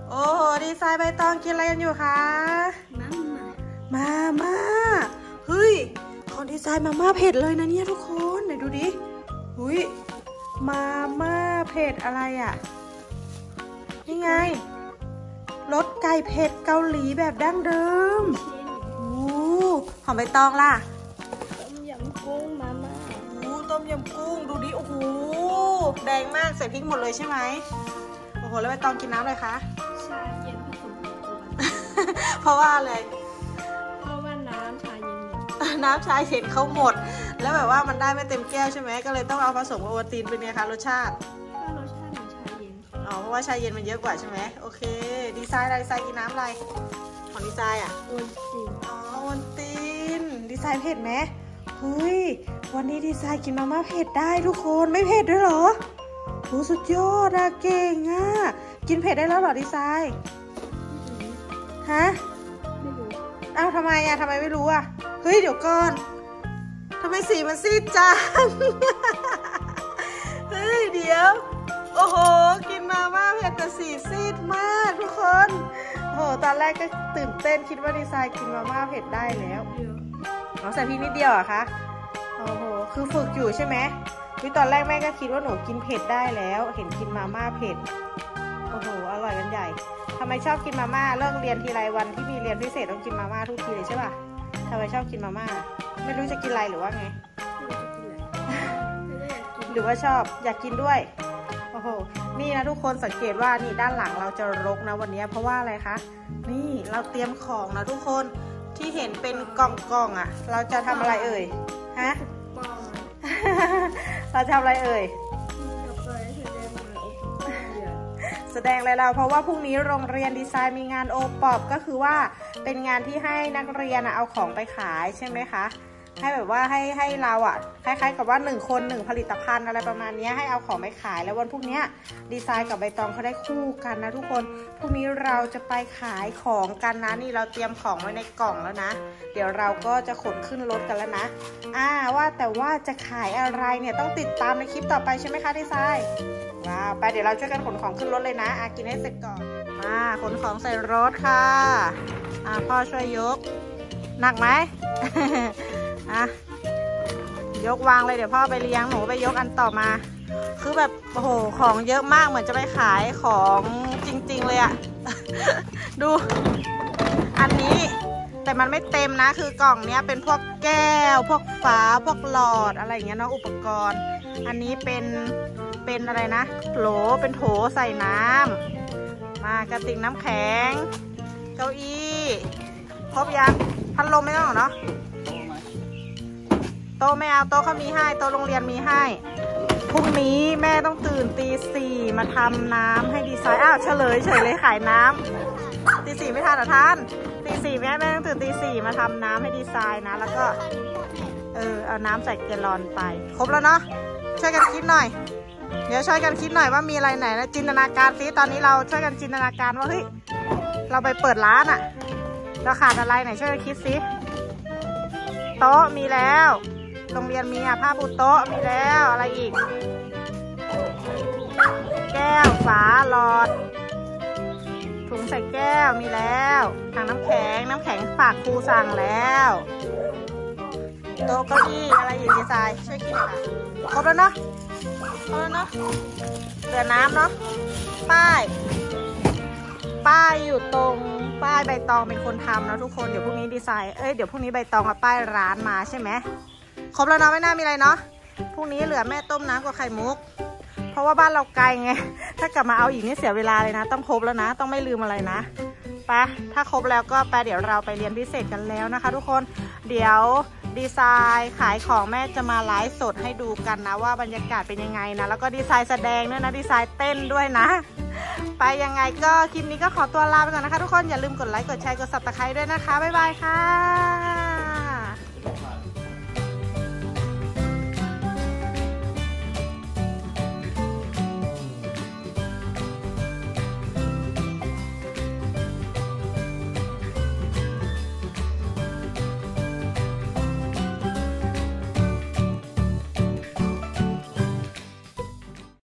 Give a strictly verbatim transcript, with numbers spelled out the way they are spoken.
โอ้โหดีไซน์ใบตองกินอะไรกันอยู่คะมาม่ามาม่าเฮ้ยของดีไซน์มาม่าเผ็ดเลยนะเนี่ยทุกคนไหนดูดิหุ้ยมาม่าเผ็ดอะไรอ่ะนี่ไงรสไก่เผ็ดเกาหลีแบบดั้งเดิมโอ้ของใบตองล่ะต้มยำกุ้งมาม่าโอ้ต้มยำกุ้งดูดิโอ้โหแดงมากใส่พริกหมดเลยใช่ไหมโอ้โหแล้วใบตองกินน้ำอะไรคะชาเย็นผสมโกโก้เพราะว่าอะไรเพราะว่าน้ำชาเย็นน้ำชาเย็นเขาหมดแล้วแบบว่ามันได้ไม่เต็มแก้วใช่ไหมก็เลยต้องเอาผสมกับโอวัลตินเป็นไงคะรสชาติก็รสชาติเหมือนชาเย็นอ๋อเพราะว่าชาเย็นมันเยอะกว่าใช่ไหมโอเคดีไซน์อะไรดีไซน์กินน้ำอะไรของดีไซน์อ่ะโอวัลตินอ๋อโอวัลตินดีไซน์เผ็ดไหมเฮ้ยวันนี้ดีไซน์กินมาม่าเผ็ดได้ทุกคนไม่เผ็ดด้วยเหรอโหสุดยอดอะเก่งอะกินเผ็ดได้แล้วเหรอดีไซน์ฮะไม่รู้อ้าวทำไมอะทำไมไม่รู้อะเฮ้ยเดี๋ยวก่อนทำไมสีมันซีดจัง เฮ้ยเดี๋ยวโอ้โหกินมาม่าเผ็ดแต่สีซีดมากทุกคนโอ้โหตอนแรกก็ตื่นเต้นคิดว่าดีไซน์กินมาม่าเผ็ดได้แล้วเราใส่พริกนิดเดียวอะคะโอ้โหคือฝึกอยู่ใช่ไหมวิตอนแรกแม่ก็คิดว่าหนูกินเผ็ดได้แล้วเห็นกินมาม่าเผ็ดโอ้โหอร่อยกันใหญ่ทำไมชอบกินมาม่าเลิกเรียนทีไรวันที่มีเรียนพิเศษต้องกินมาม่าทุกทีเลยใช่ป่ะทำไมชอบกินมาม่าไม่รู้จะกินอะไรหรือว่าไงหรือว่าชอบอยากกินด้วยโอ้โหนี่นะทุกคนสังเกตว่านี่ด้านหลังเราจะรกนะวันนี้เพราะว่าอะไรคะนี่เราเตรียมของนะทุกคนที่เห็นเป็นกล่องๆอ่ะเราจะทำอะไรเอ่ยฮะเราทำอะไรเอ่ยแสดงอะไรเราเพราะว่าพรุ่งนี้โรงเรียนดีไซน์มีงานโอป๊อปก็คือว่าเป็นงานที่ให้นักเรียนเอาของไปขายใช่ไหมคะให้แบบว่าให้ให้เราอ่ะคล้ายๆกับว่าหนึ่งคนหนึ่งผลิตภัณฑ์อะไรประมาณนี้ให้เอาของไปขายแล้ววันพรุ่งนี้ดีไซน์กับใบตองเขาได้คู่กันนะทุกคนพรุ่งนี้เราจะไปขายของกันนะนี่เราเตรียมของไว้ในกล่องแล้วนะเดี๋ยวเราก็จะขนขึ้นรถกันแล้วนะอ่าว่าแต่ว่าจะขายอะไรเนี่ยต้องติดตามในคลิปต่อไปใช่ไหมคะดีไซน์ว้าวไปเดี๋ยวเราช่วยกันขนของขึ้นรถเลยนะอ่ะกินให้เสร็จก่อนมาขนของใส่รถค่ะอ่าพ่อช่วยยกหนักไหม อ่ะยกวางเลยเดี๋ยวพ่อไปเลี้ยงหนูไปยกอันต่อมาคือแบบโอ้โหของเยอะมากเหมือนจะไปขายของจริงๆเลยอะ ดูอันนี้แต่มันไม่เต็มนะคือกล่องเนี้ยเป็นพวกแก้วพวกฝาพวกหลอดอะไรอย่างเงี้ยเนาะอุปกรณ์อันนี้เป็นเป็นอะไรนะโหลเป็นโถใส่น้ำมากระติกน้ำแข็งเก้าอี้ครบยังพัดลมไม่ต้องหรอเนาะโต๊ะไม่เอาโต๊ะเขามีให้โต๊ะโรงเรียนมีให้พรุ่งนี้แม่ต้องตื่นตีสี่มาทำน้ำให้ดีไซน์อ้าวเฉลยเฉยเลยขายน้ำตีสี่ไม่ทันหรอท่านตีสี่แม่แม่ต้องตื่นตีสี่มาทำน้ำให้ดีไซน์นะแล้วก็เออเอาน้ำใส่แกลลอนไปครบแล้วเนาะช่วยกันคิดหน่อยเดี๋ยวช่วยกันคิดหน่อยว่ามีอะไรไหนนะจินตนาการซิตอนนี้เราช่วยกันจินตนาการว่าเฮ้ยเราไปเปิดร้านอะเราขาดอะไรไหนช่วยกันคิดซิโต๊ะมีแล้วโรงเรียนมีอ่ะผ้าปูโต๊ะมีแล้วอะไรอีกแก้วฝาหลอดถุงใส่แก้วมีแล้วถังน้ำแข็งน้ำแข็งฝากครูสั่งแล้วโต๊ะเก้าอี้อะไรอีกดีไซน์ช่วยคิดหน่อยค่ะครบแล้วเนาะครบแล้วเนาะเหลือน้ำเนาะป้ายป้ายอยู่ตรงป้ายใบตองเป็นคนทำนะทุกคนเดี๋ยวพรุ่งนี้ดีไซน์เอ้ยเดี๋ยวพรุ่งนี้ใบตองเอาป้ายร้านมาใช่ไหมครบแล้วเนาะไม่น่ามีอะไรเนาะพรุ่งนี้เหลือแม่ต้มน้ำกับไข่มุกเพราะว่าบ้านเราไกลไงถ้ากลับมาเอาอีกนี่เสียเวลาเลยนะต้องครบแล้วนะต้องไม่ลืมอะไรนะไปถ้าครบแล้วก็ไปเดี๋ยวเราไปเรียนพิเศษกันแล้วนะคะทุกคนเดี๋ยวดีไซน์ขายของแม่จะมาไลฟ์สดให้ดูกันนะว่าบรรยากาศเป็นยังไงนะแล้วก็ดีไซน์แสดงด้วยนะดีไซน์เต้นด้วยนะไปยังไงก็คลิปนี้ก็ขอตัวลาไปก่อนนะคะทุกคนอย่าลืมกดไลค์กดแชร์กดซับสไครบ์ด้วยนะคะบ๊ายบายค่ะ